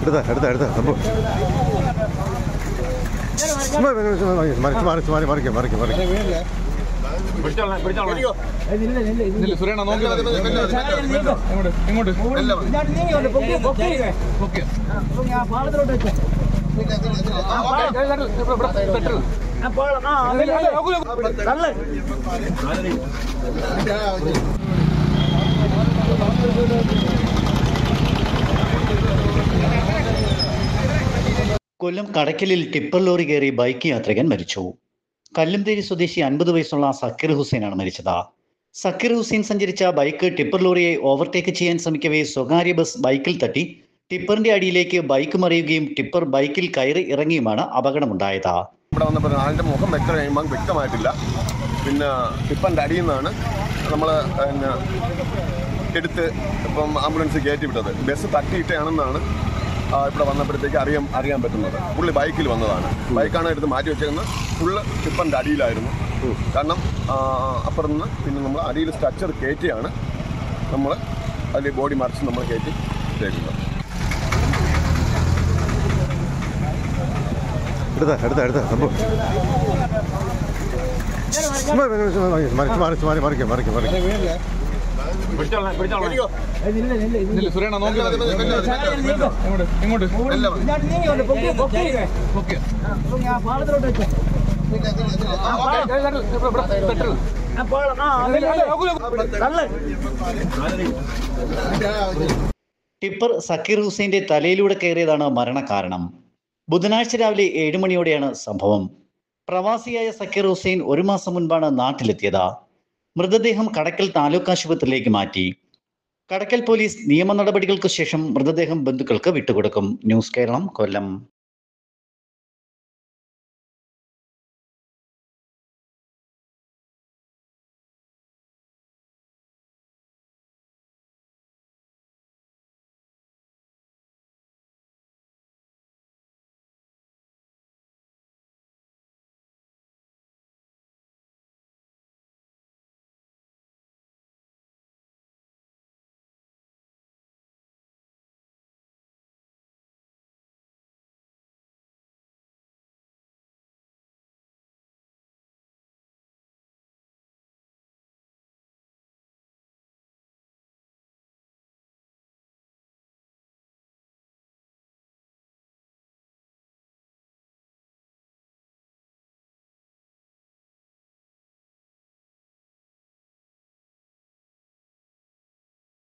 എടുത്ത സംഭവം മറിക്കും കൊല്ലം കടയ്ക്കലിൽ ടിപ്പർ ലോറി കയറി ബൈക്ക് യാത്രികൻ മരിച്ചു. കല്ലുംതേരി സ്വദേശി 50 വയസ്സുള്ള സക്കീർ ഹുസൈനാണ് മരിച്ചത്. സക്കീർ ഹുസൈൻ സഞ്ചരിച്ച ബൈക്ക് ടിപ്പർ ലോറിയെ ഓവർടേക്ക് ചെയ്യാൻ ശ്രമിക്കവേ സ്വകാര്യ ബസ് ബൈക്കിൽ തട്ടി ടിപ്പറിന്റെ അടിയിലേക്ക് ബൈക്ക് മറിയുകയും ടിപ്പർ ബൈക്കിൽ കയറി ഇറങ്ങിയുമാണ് അപകടമുണ്ടായത്. ഇവിടെ വന്നപ്പോൾ ആളുടെ മുഖം വ്യക്തമായിട്ടില്ല. പിന്നെ ടിപ്പറിന്റെ അടിയിൽ നിന്നാണ് നമ്മൾ എടുത്ത് ഇപ്പം ആംബുലൻസ് കയറ്റി വിട്ടത്. ബസ് തട്ടിയിട്ടാണെന്നാണ് ഇവിടെ വന്നപ്പോഴത്തേക്ക് അറിയാൻ പറ്റുന്നത്. പുള്ളി ബൈക്കിൽ വന്നതാണ്. ബൈക്കാണ് എടുത്ത് മാറ്റി വെച്ചേക്കുന്നത്. ഫുള്ള് ടിപ്പറിൻ്റെ അടിയിലായിരുന്നു. കാരണം അപ്പുറം നിന്ന് പിന്നെ നമ്മൾ അടിയിൽ സ്ട്രക്ചർ കയറ്റിയാണ് നമ്മൾ അതിൽ ബോഡി മറിച്ച് നമ്മൾ കയറ്റി ഇട്ടേക്കുന്നത്. എടുത്ത സംഭവം മറിക്കും ടിപ്പർ സക്കീർ ഹുസൈന്റെ തലയിലൂടെ കയറിയതാണ് മരണകാരണം. ബുധനാഴ്ച രാവിലെ 7 മണിയോടെയാണ് സംഭവം. പ്രവാസിയായ സക്കീർ ഹുസൈൻ 1 മാസം മുൻപാണ് നാട്ടിലെത്തിയത്. മൃതദേഹം കടയ്ക്കൽ താലൂക്ക് ആശുപത്രിയിലേക്ക് മാറ്റി. കടയ്ക്കൽ പോലീസ് നിയമ നടപടികൾക്ക് ശേഷം മൃതദേഹം ബന്ധുക്കൾക്ക് വിട്ടുകൊടുക്കും. ന്യൂസ് കേരളം, കൊല്ലം.